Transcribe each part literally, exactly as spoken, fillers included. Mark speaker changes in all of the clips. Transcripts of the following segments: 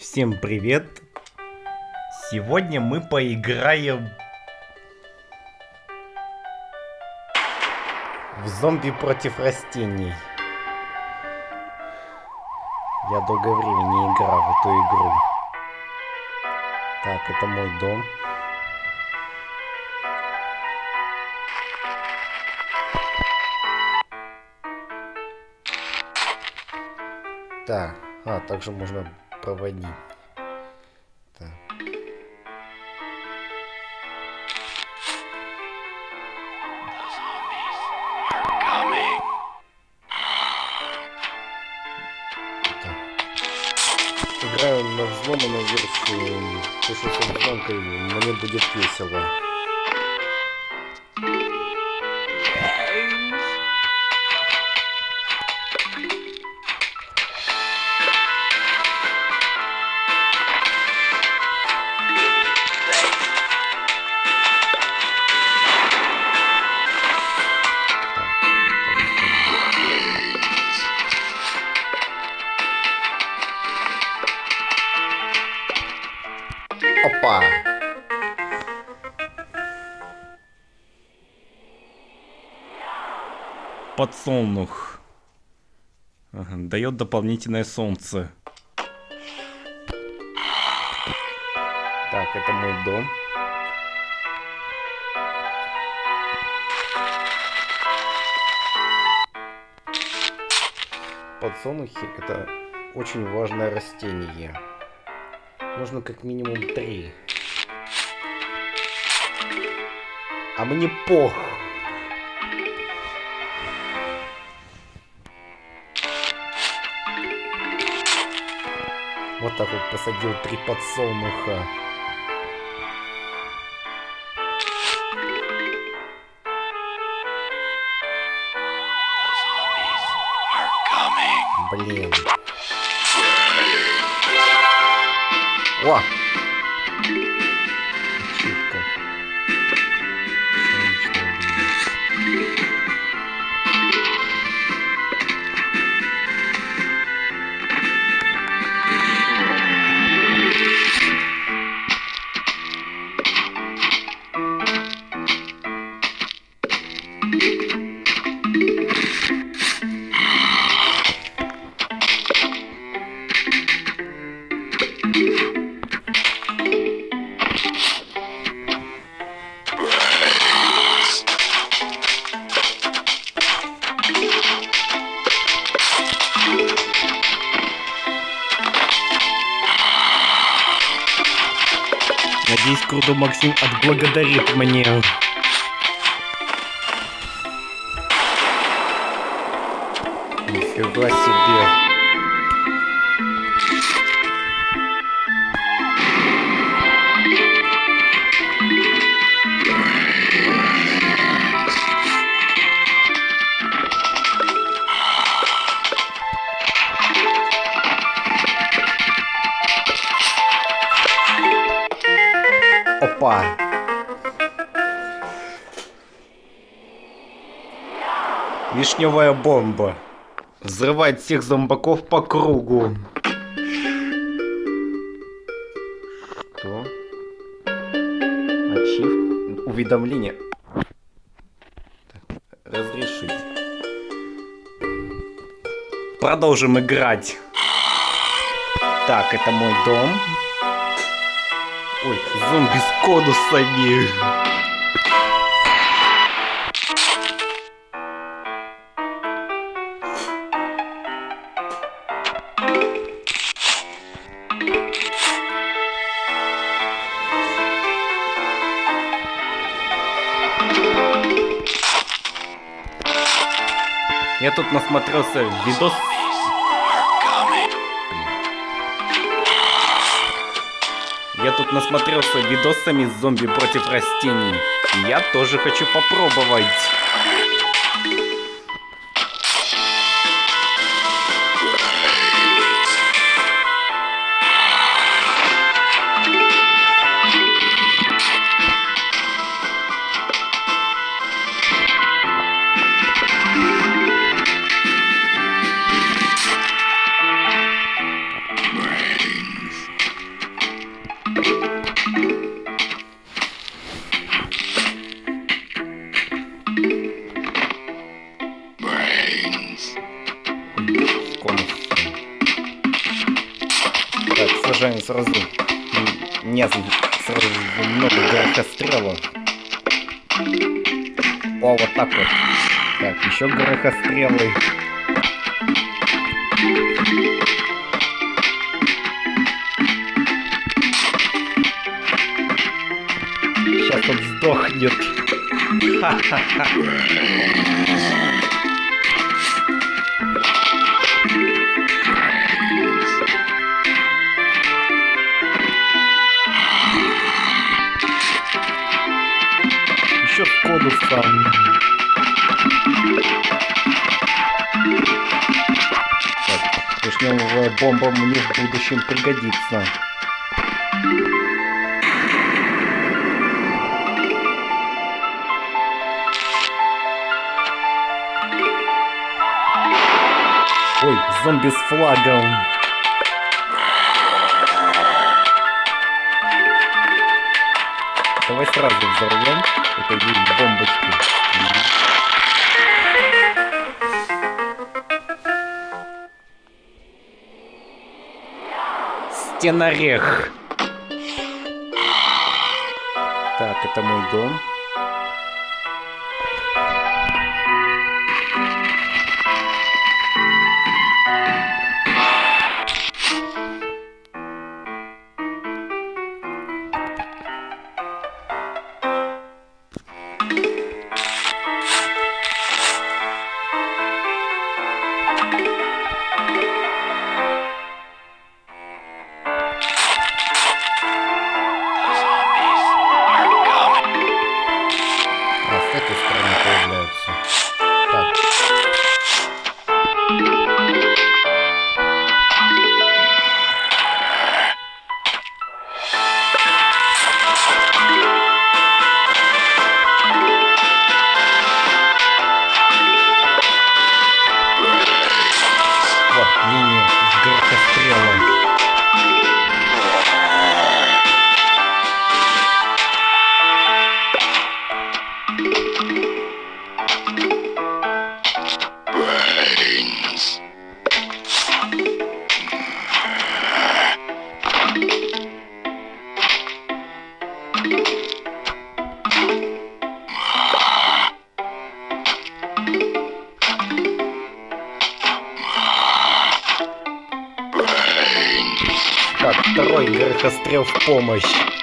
Speaker 1: Всем привет! Сегодня мы поиграем в зомби против растений. Я долгое время не играл в эту игру. Так, это мой дом. Так, а, также можно проводить. Так. Играю на взломанной версии, если с взломкой мне будет весело. Опа! Подсолнух. Ага, дает дополнительное солнце. Так, это мой дом. Подсолнухи — это очень важное растение. Нужно как минимум три. А мне пох. Вот так вот посадил три подсолнуха. Блин. О! Ачивка. Солнечная линия. Надеюсь, Круто Максим отблагодарит мне. Нифига себе. Опа! Вишневая бомба. Взрывает всех зомбаков по кругу. Что? Ачив? Уведомление. Так, разрешить. Продолжим играть. Так, это мой дом. Ой, зомби с конусами. Я тут насмотрелся видос. Я тут насмотрелся видосами с зомби против растений. И я тоже хочу попробовать. сажаем сразу. Нет, сразу много горохострелов. О, вот так вот. Так, еще горохострелы. Сейчас он сдохнет. Ха-ха-ха. Еще конусом. Так, вишневая бомба мне в будущем пригодится. Ой, зомби с флагом. Давай сразу взорвем этой бомбочкой. Стенорех. Так, это мой дом. Линия с горохострелом. Так, второй горохострел в помощь.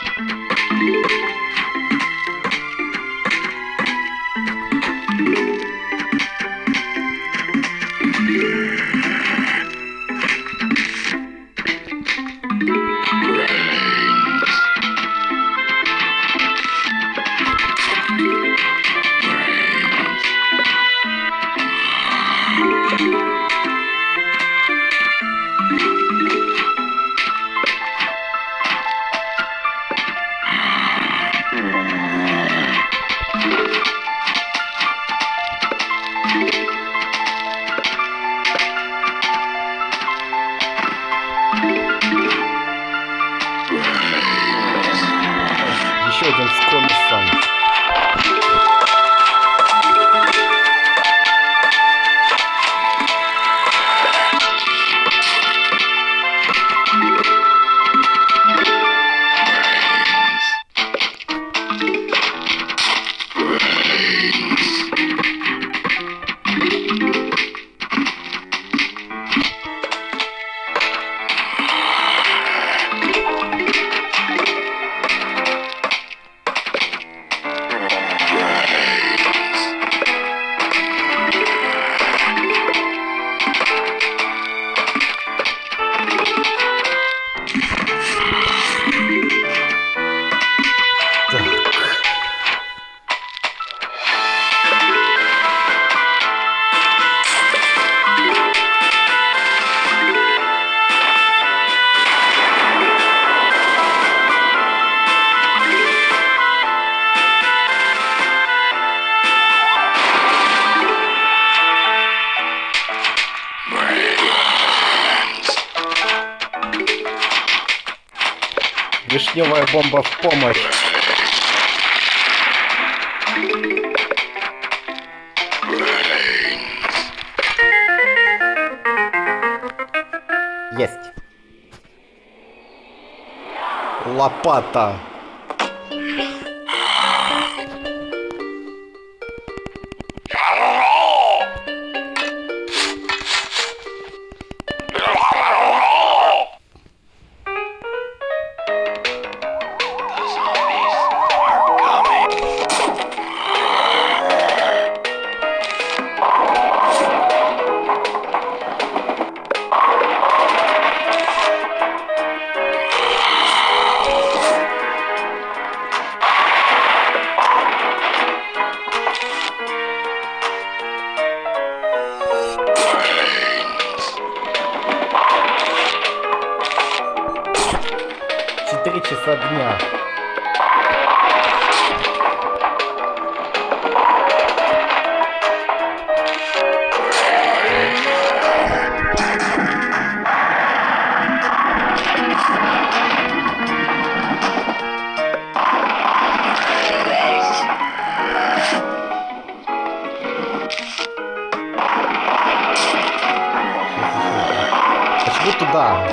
Speaker 1: Еще один с конусом. Вишневая бомба в помощь. Есть. лопата. Четыре часа дня. Почему туда?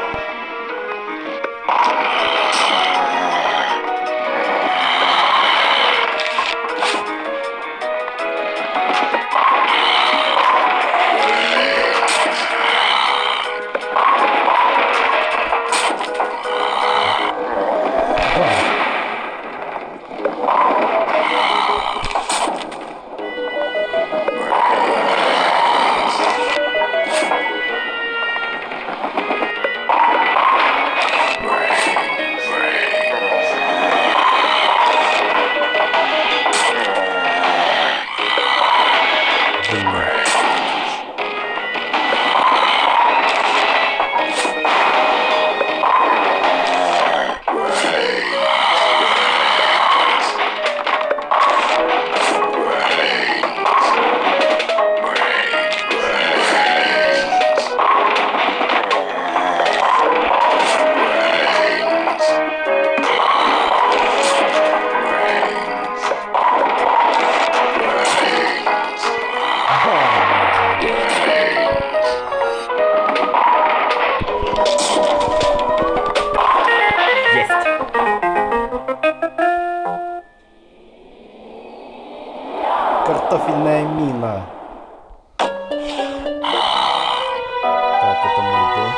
Speaker 1: Картофельная мина. Так, это мой дом.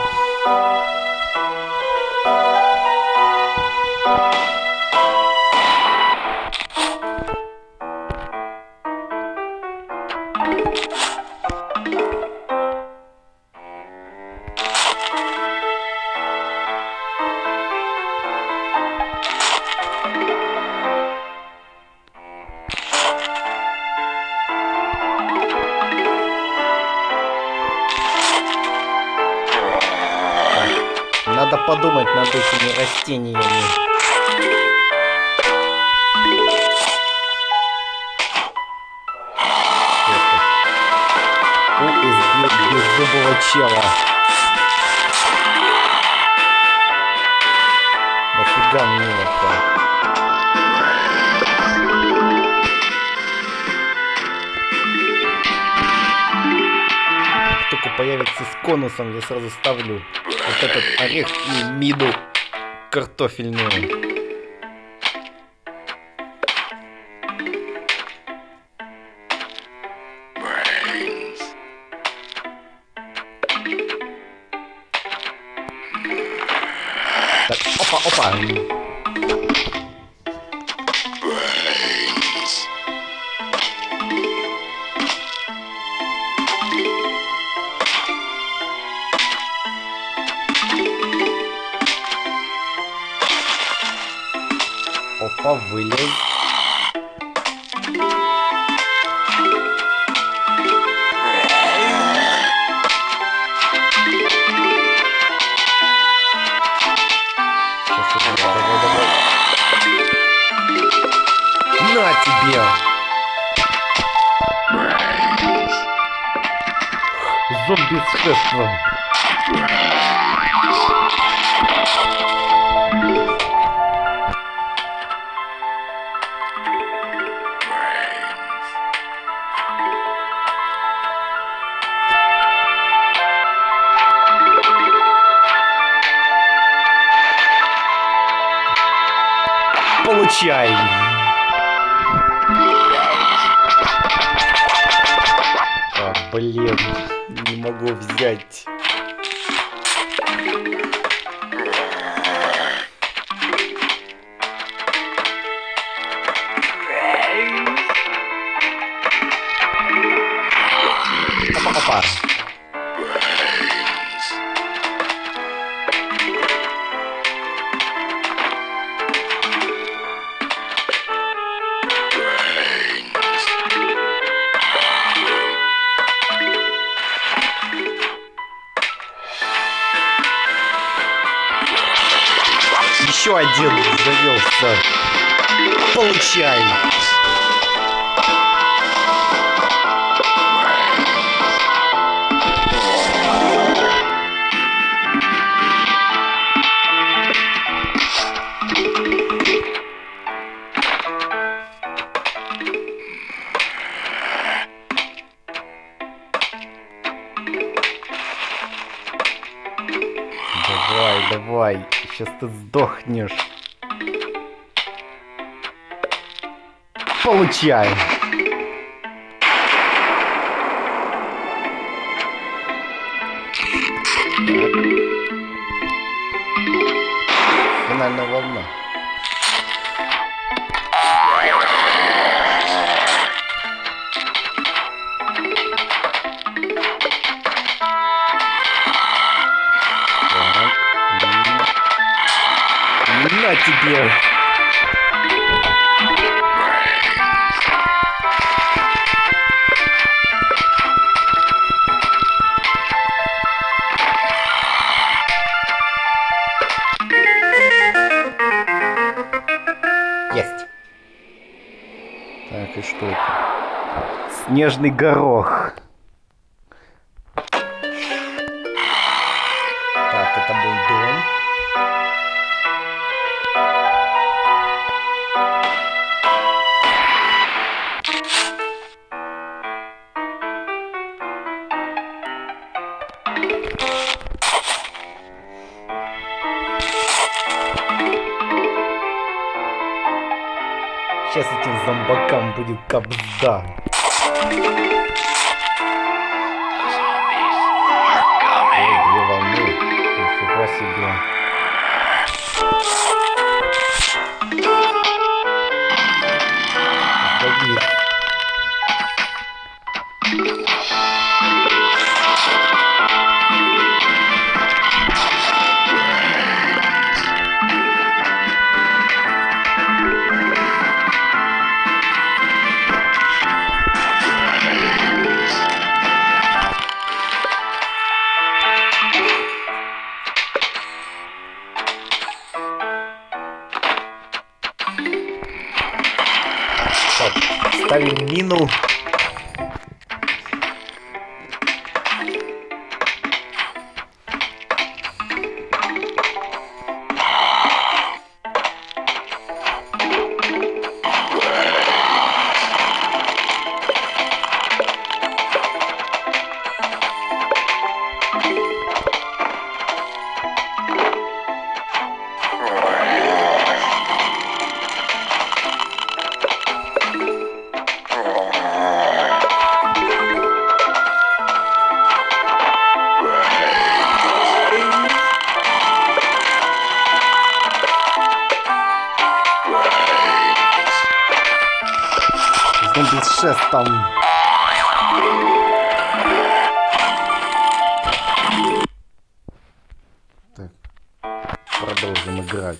Speaker 1: Надо подумать над этими растениями. У, из беззубого чела. Нафига мне это? Как только появится с конусом, я сразу ставлю вот этот орех и миду картофельную. Так, опа, опа. Опа, вылез. Давай, давай. На тебе! Зомби с шеством. Получай! А, блин, не могу взять. Опа-опа. Еще один завелся. Получай. Давай, давай, сейчас ты сдохнешь. Получай. Финальная волна. На тебе. Есть. Так, и что это? Снежный горох. Так, это был дом. Сейчас этим зомбакам будет кабзда. Ой, две волны. Нифига себе. Завис. Ставим мину. Зомби с шестом. Так, продолжим играть.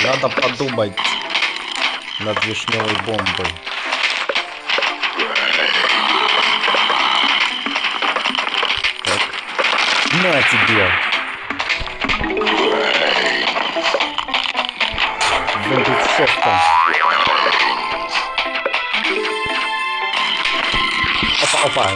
Speaker 1: Надо подумать над вишневой бомбой. Так. На тебе! Зомби с шестом. Опа, опа.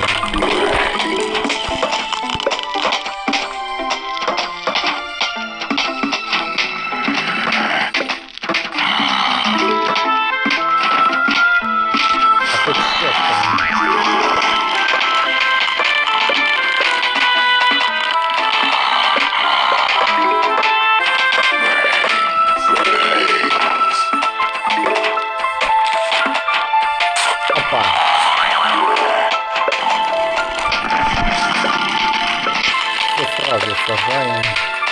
Speaker 1: Сразу сажаем.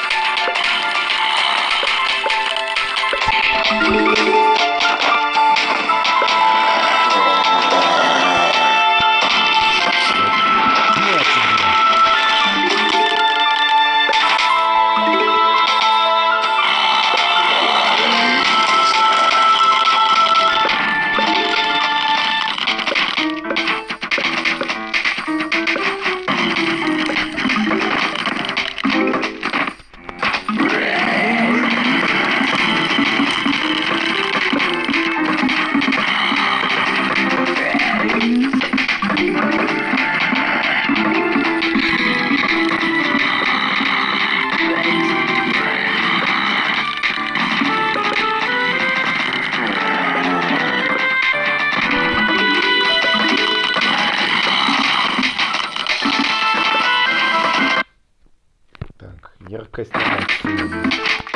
Speaker 1: Яркость на максимум.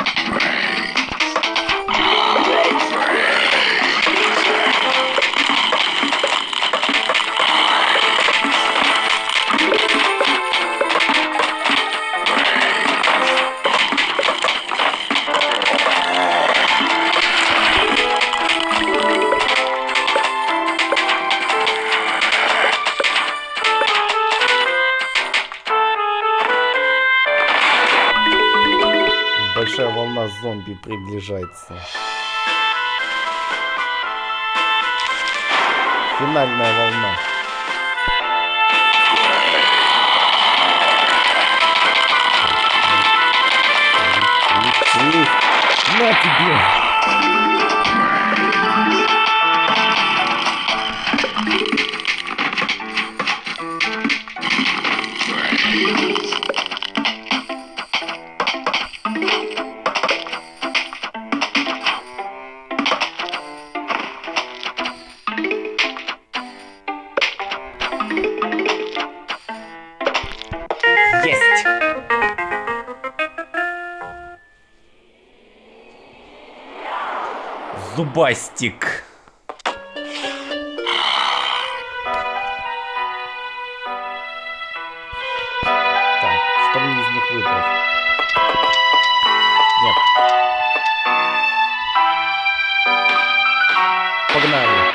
Speaker 1: Большая волна зомби приближается. Финальная волна. На тебе! Есть! Зубастик. Так, что мне из них выбрать? Нет. Погнали.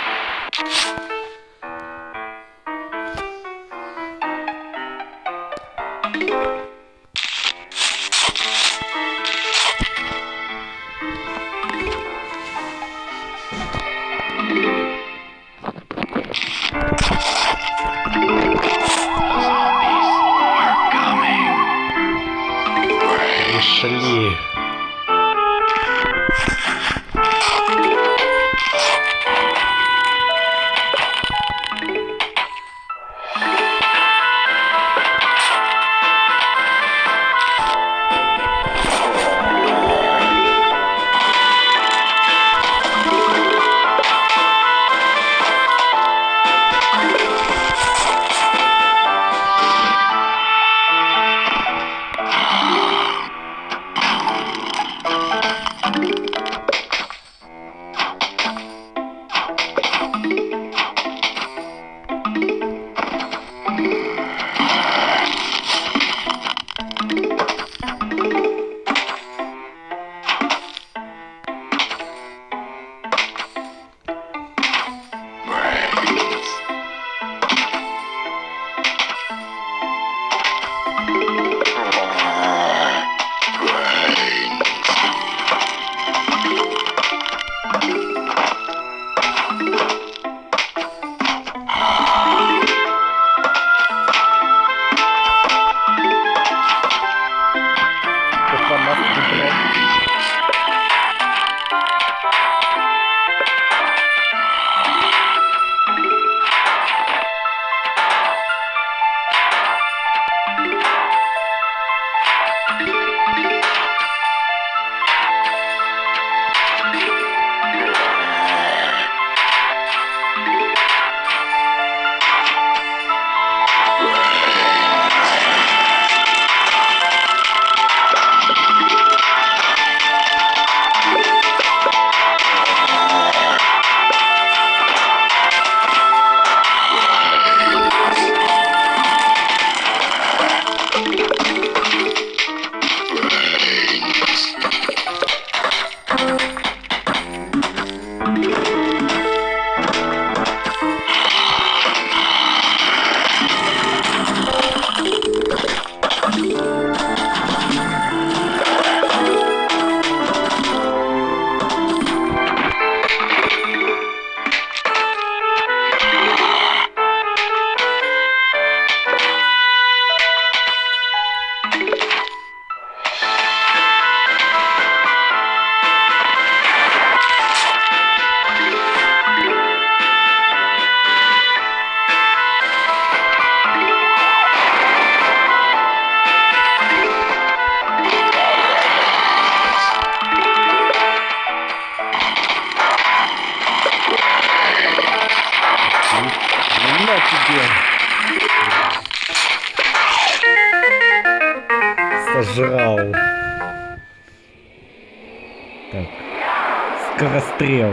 Speaker 1: Так. Скорострел.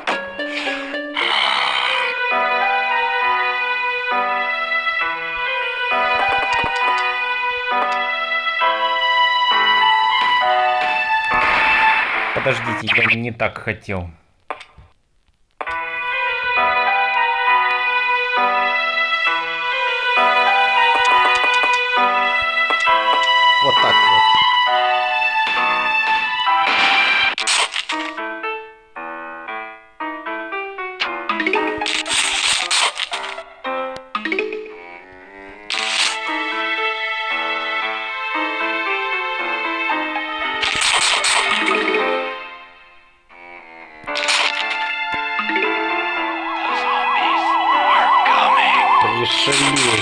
Speaker 1: Подождите, я не так хотел. Вот так вот. Пришли.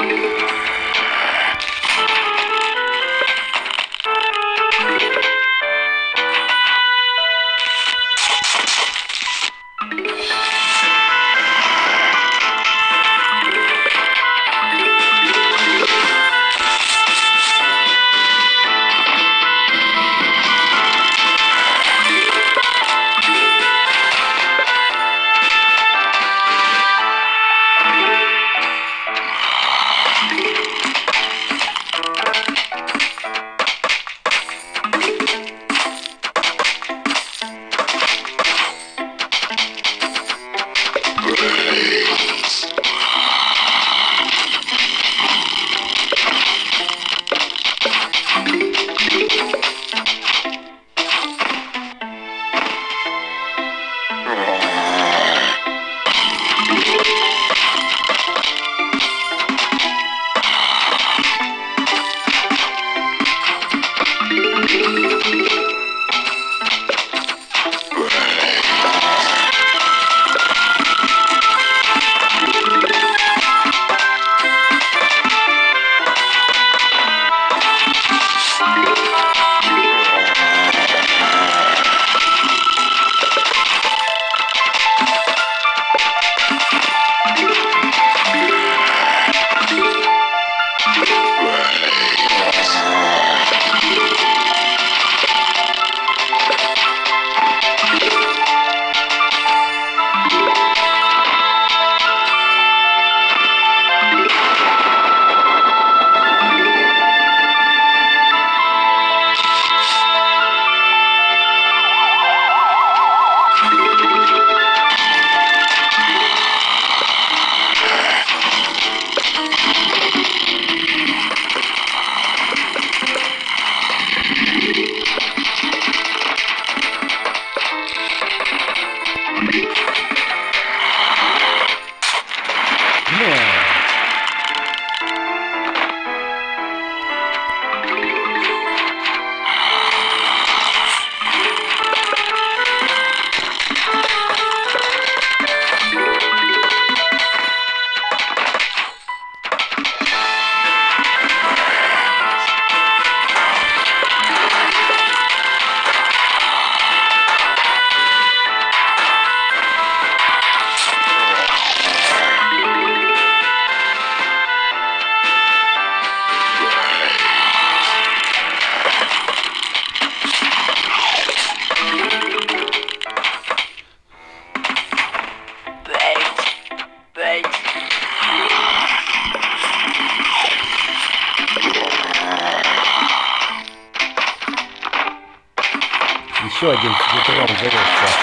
Speaker 1: Еще один с ветром завелся.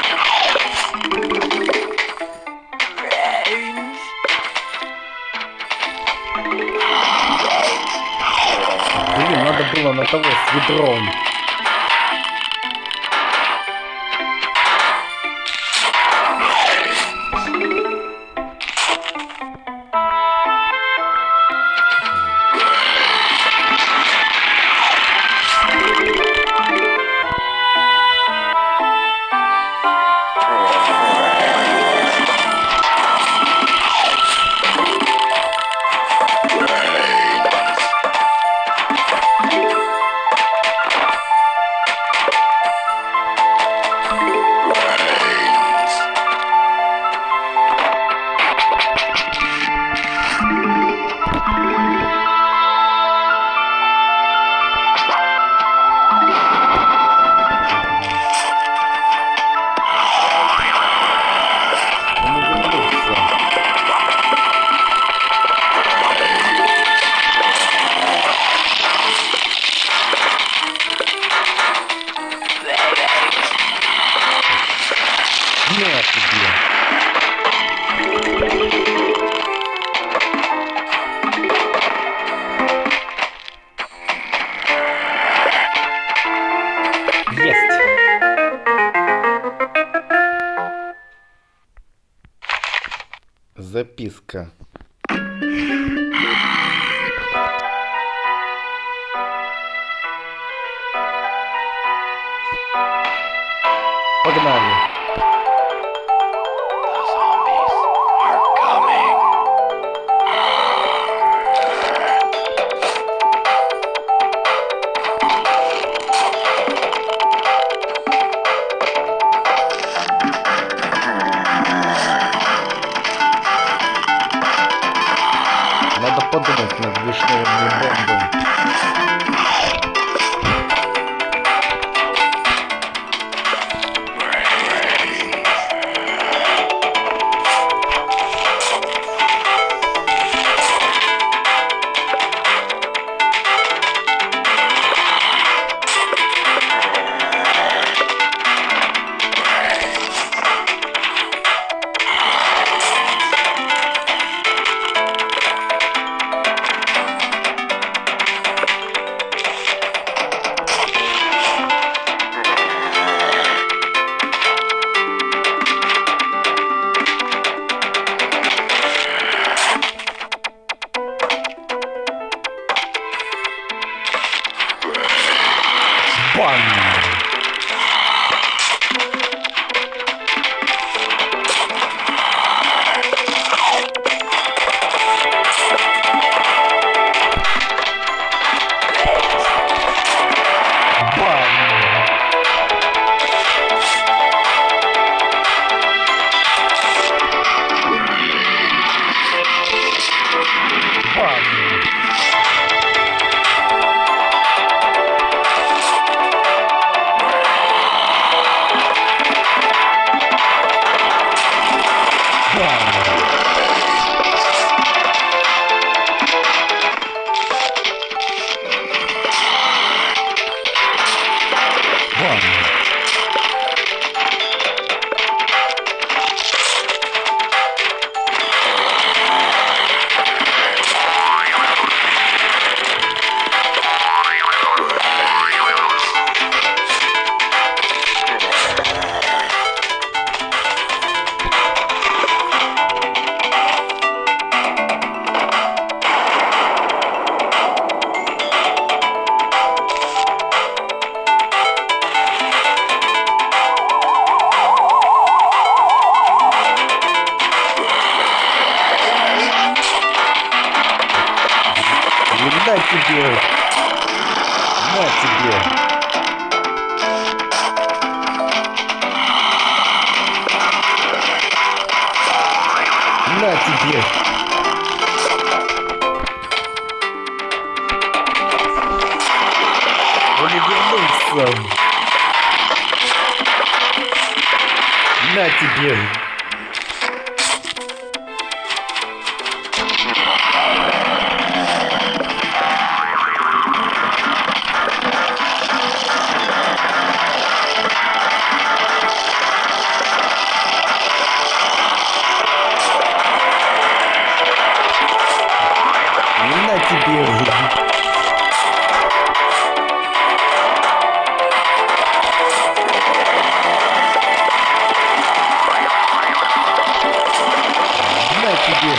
Speaker 1: Блин, надо было на того с ведром. На тебе. Есть. Записка. Погнали. Надо подумать над вишневыми бомбами. Бам! На тебе! На тебе! На тебе! Он вернулся! На тебе! На тебе! На тебе!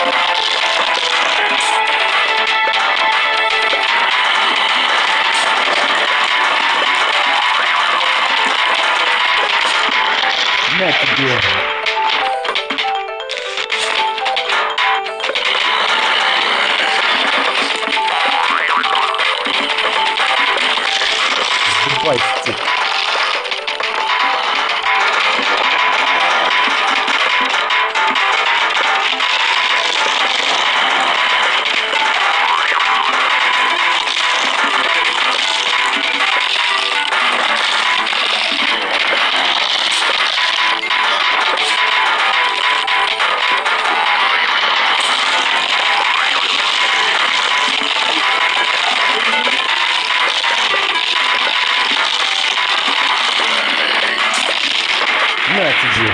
Speaker 1: На тебе! Зубастик. На тебе.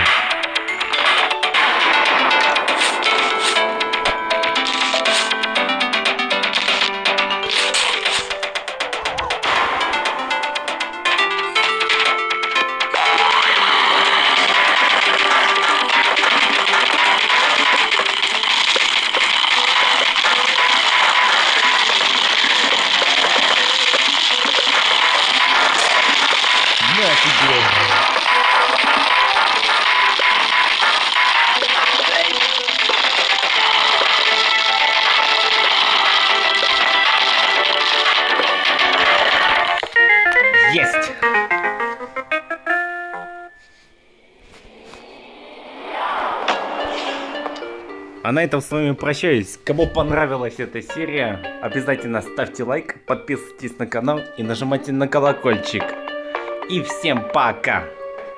Speaker 1: На тебе. Есть! А на этом с вами прощаюсь. Кому понравилась эта серия, обязательно ставьте лайк, подписывайтесь на канал и нажимайте на колокольчик. И всем пока!